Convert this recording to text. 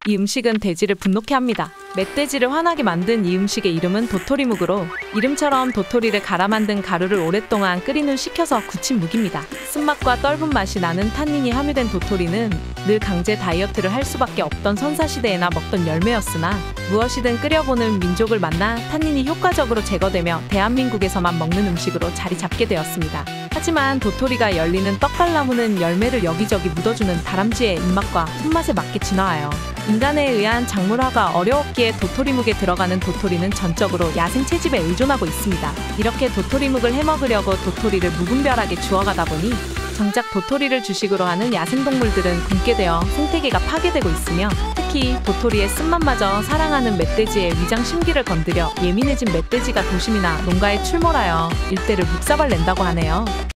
이 음식은 돼지를 분노케 합니다. 멧돼지를 화나게 만든 이 음식의 이름은 도토리묵으로 이름처럼 도토리를 갈아 만든 가루를 오랫동안 끓인 후 식혀서 굳힌 묵입니다. 쓴맛과 떫은 맛이 나는 탄닌이 함유된 도토리는 늘 강제 다이어트를 할 수밖에 없던 선사시대에나 먹던 열매였으나 무엇이든 끓여보는 민족을 만나 탄닌이 효과적으로 제거되며 대한민국에서만 먹는 음식으로 자리 잡게 되었습니다. 하지만 도토리가 열리는 떡갈나무는 열매를 여기저기 묻어주는 다람쥐의 입맛과 손맛에 맞게 진화하여 인간에 의한 작물화가 어려웠기에 도토리묵에 들어가는 도토리는 전적으로 야생 채집에 의존하고 있습니다. 이렇게 도토리묵을 해먹으려고 도토리를 무분별하게 주워가다 보니 정작 도토리를 주식으로 하는 야생동물들은 굶게 되어 생태계가 파괴되고 있으며 특히 도토리의 쓴맛마저 사랑하는 멧돼지의 위장 심기를 건드려 예민해진 멧돼지가 도심이나 농가에 출몰하여 일대를 묵사발 낸다고 하네요.